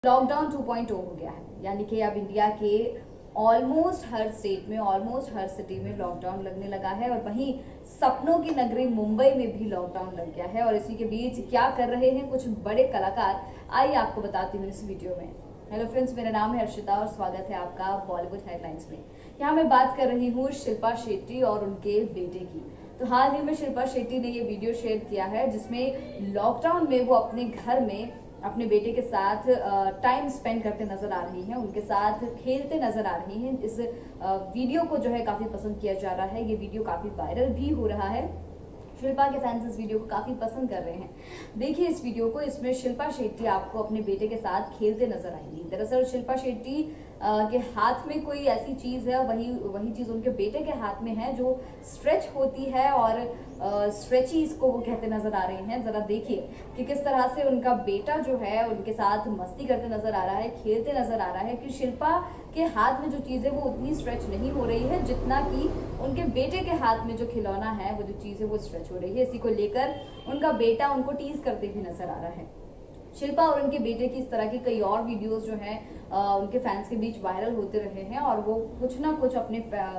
Lockdown 2.0 हो गया है, यानी कि अब इंडिया के ऑलमोस्ट हर स्टेट में, ऑलमोस्ट हर सिटी में लॉकडाउन लगने लगा है। और वहीं सपनों की नगरी मुंबई में भी लॉकडाउन लग गया है। और इसी के बीच क्या कर रहे हैं कुछ बड़े कलाकार, आइए आपको बताती हूँ इस वीडियो में। हेलो फ्रेंड्स, मेरा नाम है अर्शिता और स्वागत है आपका बॉलीवुड हेडलाइंस में। यहाँ मैं बात कर रही हूँ शिल्पा शेट्टी और उनके बेटे की। तो हाल ही में शिल्पा शेट्टी ने ये वीडियो शेयर किया है जिसमें लॉकडाउन में वो अपने घर में अपने बेटे के साथ टाइम स्पेंड करते नजर आ रही हैं, उनके साथ खेलते नजर आ रही हैं। इस वीडियो को जो है काफी पसंद किया जा रहा है, ये वीडियो काफी वायरल भी हो रहा है। शिल्पा के फैंस इस वीडियो को काफी पसंद कर रहे हैं। देखिए इस वीडियो को, इसमें शिल्पा शेट्टी आपको अपने बेटे के साथ खेलते नजर आएंगी। दरअसल शिल्पा शेट्टी के हाथ में कोई ऐसी चीज है, वही चीज उनके बेटे के हाथ में है जो स्ट्रेच होती है और स्ट्रेची इसको वो कहते नजर आ रहे हैं। जरा देखिए कि किस तरह से उनका बेटा जो है उनके साथ मस्ती करते नजर आ रहा है, खेलते नजर आ रहा है कि शिल्पा के हाथ में जो चीज है वो उतनी स्ट्रेच नहीं हो रही है जितना कि उनके बेटे के हाथ में जो खिलौना है, वो जो चीज है वो स्ट्रेच हो रही है। इसी को लेकर उनका बेटा उनको टीज करते भी नजर आ रहा है। शिल्पा और उनके बेटे की इस तरह की कई और वीडियोस जो हैं उनके फैंस के बीच वायरल होते रहे हैं और वो कुछ ना कुछ अपने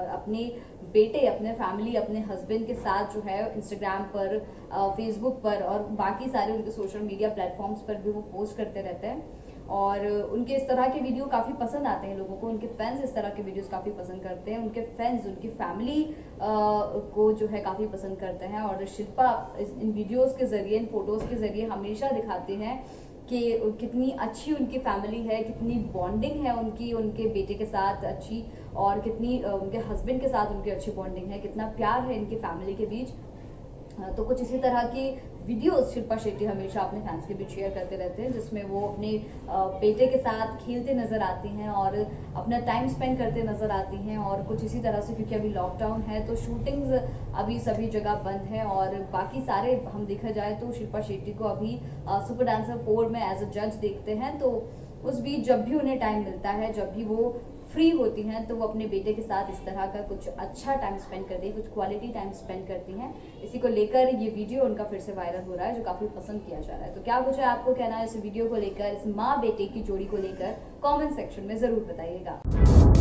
बेटे, अपने फैमिली, अपने हस्बैंड के साथ जो है इंस्टाग्राम पर, फेसबुक पर और बाकी सारे उनके सोशल मीडिया प्लेटफॉर्म्स पर भी वो पोस्ट करते रहते हैं। और उनके इस तरह के वीडियो काफी पसंद आते हैं लोगों को। उनके फैंस इस तरह के वीडियोस काफी पसंद करते हैं, उनके फैंस उनकी फैमिली को जो है काफी पसंद करते हैं। और शिल्पा इन वीडियोस के जरिए, इन फोटोज के जरिए हमेशा दिखाते हैं कि कितनी अच्छी उनकी फैमिली है, कितनी बॉन्डिंग है उनकी उनके बेटे के साथ अच्छी, और कितनी उनके हस्बैंड के साथ उनकी अच्छी बॉन्डिंग है, कितना प्यार है इनकी फैमिली के बीच। तो कुछ इसी तरह की वीडियोस शिल्पा शेट्टी हमेशा अपने फैंस के बीच शेयर करते रहते हैं, जिसमें वो अपने बेटे के साथ खेलते नजर आती हैं और अपना टाइम स्पेंड करते नजर आती हैं। और कुछ इसी तरह से, क्योंकि अभी लॉकडाउन है तो शूटिंग्स अभी सभी जगह बंद है और बाकी सारे हम देखा जाए तो शिल्पा शेट्टी को अभी सुपर डांसर 4 में एज अ जज देखते हैं। तो उस बीच जब भी उन्हें टाइम मिलता है, जब भी वो फ्री होती हैं, तो वो अपने बेटे के साथ इस तरह का कुछ अच्छा टाइम स्पेंड करती है, कुछ क्वालिटी टाइम स्पेंड करती हैं। इसी को लेकर ये वीडियो उनका फिर से वायरल हो रहा है, जो काफी पसंद किया जा रहा है। तो क्या कुछ है आपको कहना है इस वीडियो को लेकर, इस माँ बेटे की जोड़ी को लेकर, कमेंट सेक्शन में जरूर बताइएगा।